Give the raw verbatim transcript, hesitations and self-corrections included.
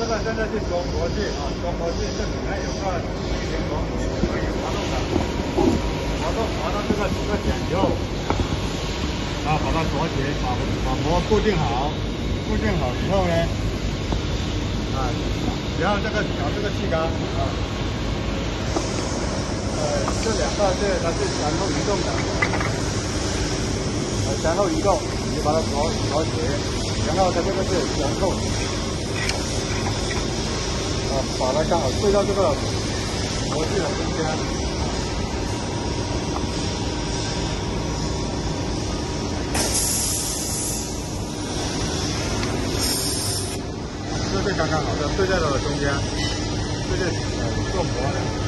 这个真的是中国锯啊，中国锯这里面有个结构，可以滑动的，滑动滑到这个这个点以后，啊，把它锁起，把把膜固定好，固定好以后呢，啊，然后这个调这个气缸啊，呃，这两个是它是前后移动的，呃，前后移动，你把它锁锁起，然后它这个是前后。 啊，把它刚好对到这个模具的中间。这是刚刚好的，对在了中间，这是呃做模的。